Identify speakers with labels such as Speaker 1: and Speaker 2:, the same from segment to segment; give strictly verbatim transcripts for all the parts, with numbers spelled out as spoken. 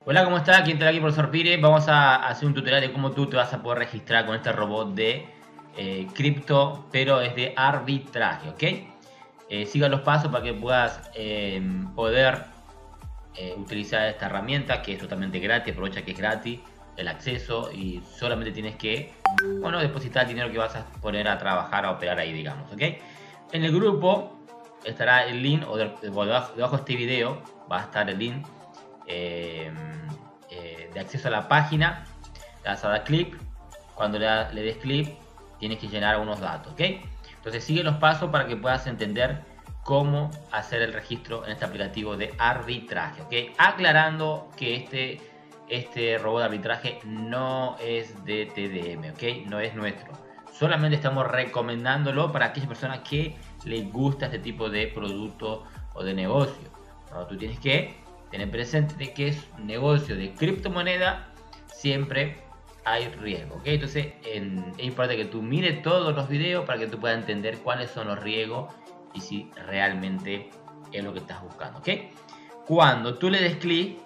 Speaker 1: Hola, ¿cómo está? ¿Quién te da aquí, profesor Pire? Vamos a hacer un tutorial de cómo tú te vas a poder registrar con este robot de eh, cripto, pero es de arbitraje, ¿ok? Eh, siga los pasos para que puedas eh, poder eh, utilizar esta herramienta que es totalmente gratis. Aprovecha que es gratis el acceso y solamente tienes que, bueno, depositar el dinero que vas a poner a trabajar, a operar ahí, digamos, ¿ok? En el grupo estará el link, o de, debajo, debajo de este video va a estar el link eh, eh, de acceso a la página. Le vas a dar clic. Cuando le, le des clic tienes que llenar unos datos, ¿ok? Entonces sigue los pasos para que puedas entender cómo hacer el registro en este aplicativo de arbitraje, ¿ok? Aclarando que este, este robot de arbitraje no es de T D M, ¿ok? No es nuestro. Solamente estamos recomendándolo para aquellas personas que les gusta este tipo de producto o de negocio, ¿no? Tú tienes que tener presente de que es un negocio de criptomoneda, siempre hay riesgo, ¿ok? Entonces en, es importante que tú mires todos los videos para que tú puedas entender cuáles son los riesgos y si realmente es lo que estás buscando, ¿ok? Cuando tú le des clic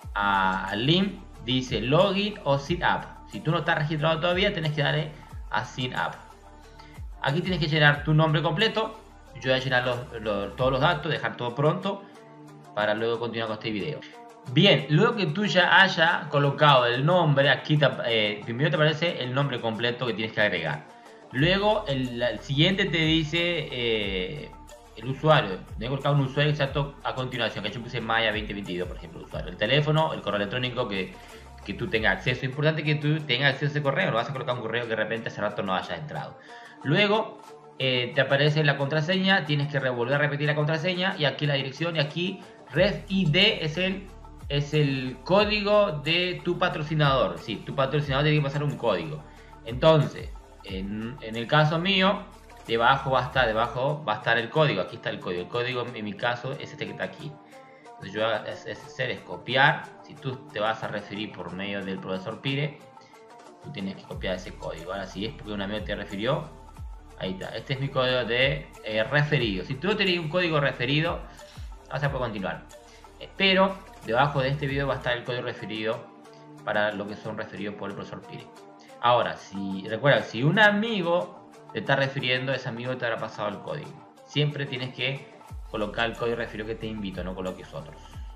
Speaker 1: al link, dice login o sign up. Si tú no estás registrado todavía, tienes que darle a sign up. Aquí tienes que llenar tu nombre completo. Yo voy a llenar los, los, todos los datos, dejar todo pronto para luego continuar con este video. Bien, luego que tú ya hayas colocado el nombre, aquí te, eh, primero te aparece el nombre completo que tienes que agregar. Luego el, el siguiente te dice eh, el usuario. Tengo que colocar un usuario exacto a continuación, que yo puse Maya veinte veintidós, por ejemplo, el usuario. El teléfono, el correo electrónico que, que tú tengas acceso. Es importante que tú tengas acceso a ese correo, no vas a colocar un correo que de repente hace rato no haya entrado. Luego eh, te aparece la contraseña, tienes que volver a repetir la contraseña y aquí la dirección y aquí Ref I D es el, es el código de tu patrocinador. Sí, tu patrocinador tiene que pasar un código. Entonces, en, en el caso mío, debajo va a estar, debajo va a estar el código. Aquí está el código. El código en mi caso es este que está aquí. Entonces yo es, es hacer es copiar. Si tú te vas a referir por medio del profesor Pire, tú tienes que copiar ese código. Ahora si es porque un amigo te refirió, ahí está. Este es mi código de eh, referido. Si tú no tenés un código referido, vas a poder continuar. Pero debajo de este video va a estar el código referido para lo que son referidos por el profesor Pire. Ahora, si recuerda, si un amigo te está refiriendo, ese amigo te habrá pasado el código. Siempre tienes que colocar el código referido que te invito, no coloques otros.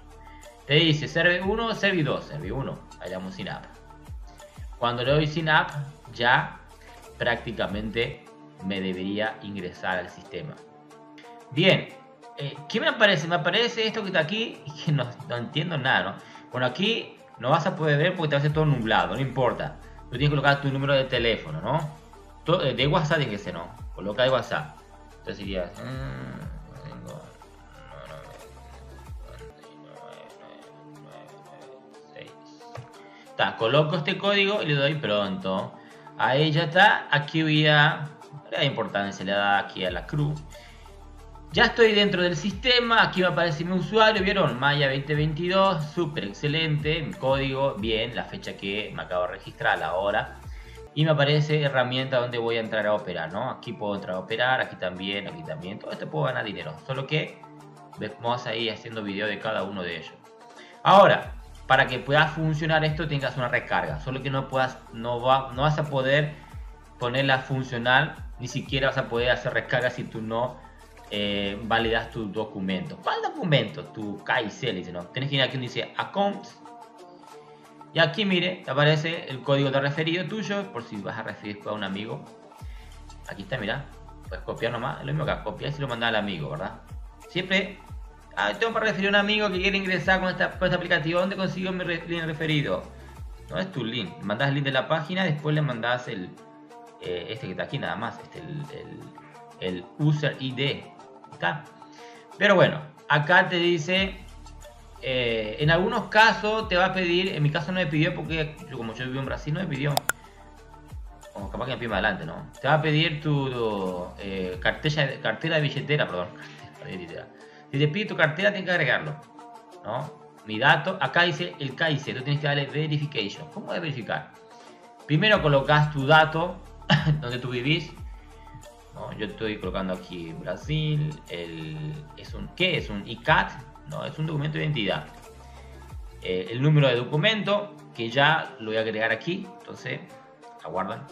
Speaker 1: Te dice serve uno, serve dos, serve uno. Ahí le damos sign up. Cuando le doy sign up, ya prácticamente me debería ingresar al sistema. Bien. Eh, ¿Qué me aparece? Me aparece esto que está aquí y que no, no entiendo nada, ¿no? Bueno, aquí no vas a poder ver porque te va a ser todo nublado, no importa. Tú tienes que colocar tu número de teléfono, ¿no? Todo, de WhatsApp tiene que ser, ¿no? Coloca de WhatsApp. Entonces dirías... Está, coloco este código y le doy pronto. Ahí ya está. Aquí voy a... Le da importancia, le da aquí a la cruz. Ya estoy dentro del sistema, aquí me aparece mi usuario, ¿vieron? Maya veinte veintidós, súper excelente, mi código, bien, la fecha que me acabo de registrar, la hora. Y me aparece herramienta donde voy a entrar a operar, ¿no? Aquí puedo entrar a operar, aquí también, aquí también, todo esto puedo ganar dinero. Solo que vamos a ir haciendo video de cada uno de ellos. Ahora, para que pueda funcionar esto, tienes que hacer una recarga. Solo que no, puedas, no, va, no vas a poder ponerla funcional, ni siquiera vas a poder hacer recarga si tú no... Eh, validas tu documento. ¿Cuál documento? Tu K I C, dice, no. Tienes que ir aquí donde dice Accounts. Y aquí, mire, te aparece el código de referido tuyo, por si vas a referir a un amigo. Aquí está, mira. Puedes copiar nomás. Es lo mismo que copiar y se lo mandas al amigo, ¿verdad? Siempre. Ah, tengo para referir a un amigo que quiere ingresar con, esta, con este aplicativo. ¿Dónde consigo mi re, link referido? No es tu link. Mandas el link de la página, después le mandas el. Eh, este que está aquí, nada más. Este, el, el, el user I D. ¿Está? Pero bueno, acá te dice, eh, en algunos casos te va a pedir, en mi caso no me pidió porque yo, como yo vivo en Brasil, no me pidió, o capaz que me pide más adelante, ¿no? Te va a pedir tu, tu eh, cartera, cartera de billetera, perdón, si te pide tu cartera tienes que agregarlo, ¿no? Mi dato, acá dice el K I C, tú tienes que darle verification. ¿Cómo de verificar? Primero colocas tu dato, donde tú vivís. No, yo estoy colocando aquí Brasil, el, es un, ¿qué es? Un I C A T, no, es un documento de identidad. eh, el número de documento, que ya lo voy a agregar aquí. Entonces, aguardan.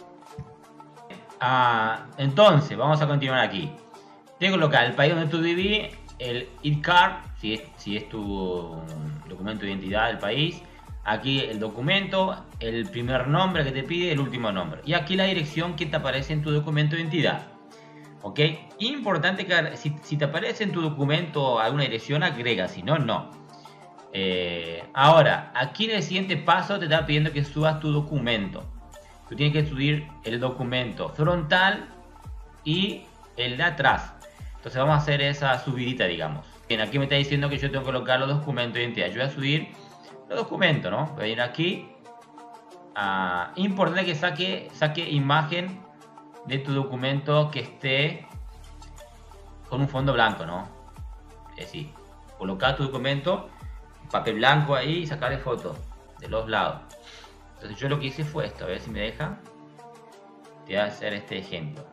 Speaker 1: Ah, entonces, vamos a continuar aquí. Tengo que colocar el país donde tú vivís, el I D card, si es, si es tu documento de identidad del país. Aquí el documento, el primer nombre que te pide, el último nombre. Y aquí la dirección que te aparece en tu documento de identidad. ¿Ok? Importante que si, si te aparece en tu documento alguna dirección, agrega, si no, no. Eh, ahora, aquí en el siguiente paso te está pidiendo que subas tu documento. Tú tienes que subir el documento frontal y el de atrás. Entonces vamos a hacer esa subidita, digamos. Bien, aquí me está diciendo que yo tengo que colocar los documentos de identidad. Yo voy a subir los documentos, ¿no? Voy a ir aquí. Ah, importante que saque, saque imagen de tu documento que esté con un fondo blanco, ¿no? Es decir, colocar tu documento, papel blanco ahí y sacarle foto de los lados. Entonces yo lo que hice fue esto, a ver si me deja. Te voy a hacer este ejemplo.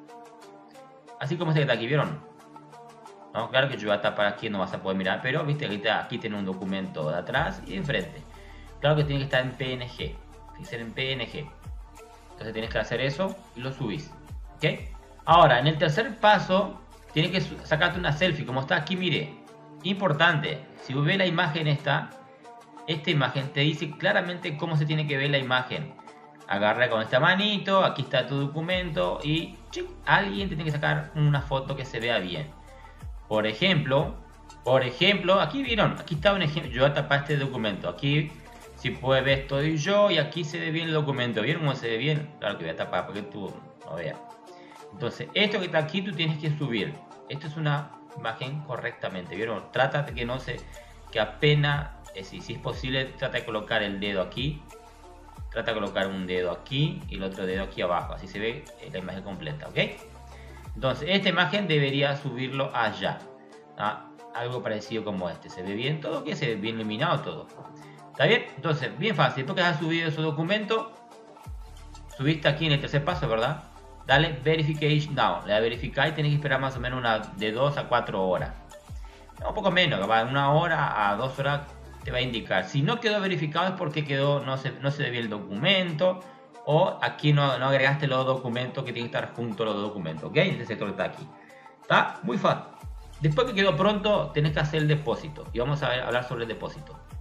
Speaker 1: Así como se está aquí, ¿vieron? ¿No? Claro que yo voy a tapar aquí, no vas a poder mirar, pero viste, aquí, está, aquí tiene un documento de atrás y de enfrente. Claro que tiene que estar en P N G, tiene que ser en P N G. Entonces tienes que hacer eso y lo subís. ¿Ok? Ahora, en el tercer paso, tienes que sacarte una selfie, como está aquí, mire. Importante, si ves la imagen esta, esta imagen te dice claramente cómo se tiene que ver la imagen. Agarra con esta manito, aquí está tu documento y chic, alguien te tiene que sacar una foto que se vea bien. Por ejemplo, por ejemplo, aquí vieron, aquí está un ejemplo, yo voy a tapar este documento, aquí si puedes ver estoy yo y aquí se ve bien el documento. ¿Vieron cómo se ve bien? Claro que voy a tapar porque tú no veas. Entonces, esto que está aquí tú tienes que subir. Esto es una imagen correctamente, ¿vieron? Trata de que no se, que apenas, es decir, si es posible, trata de colocar el dedo aquí. Trata de colocar un dedo aquí y el otro dedo aquí abajo. Así se ve la imagen completa, ¿ok? Entonces, esta imagen debería subirlo allá. ¿Ah? Algo parecido como este. ¿Se ve bien todo? ¿Qué? Se ve bien iluminado todo. ¿Está bien? Entonces, bien fácil. Después que has subido su documento, subiste aquí en el tercer paso, ¿verdad? Dale Verification Now. Le da verificar y tenés que esperar más o menos una, de dos a cuatro horas. No, un poco menos, una hora a dos horas te va a indicar. Si no quedó verificado es porque quedó, no se, no se ve bien el documento. O aquí no, no agregaste los documentos que tienen que estar juntos los documentos. ¿Ok? Este sector está aquí. Está muy fácil. Después que quedó pronto, tenés que hacer el depósito. Y vamos a ver, hablar sobre el depósito.